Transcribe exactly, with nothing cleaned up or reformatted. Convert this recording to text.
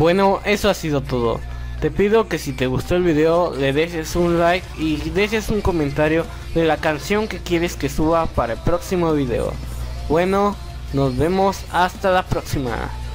Bueno, eso ha sido todo. Te pido que si te gustó el video le dejes un like y dejes un comentario de la canción que quieres que suba para el próximo video. Bueno, nos vemos hasta la próxima.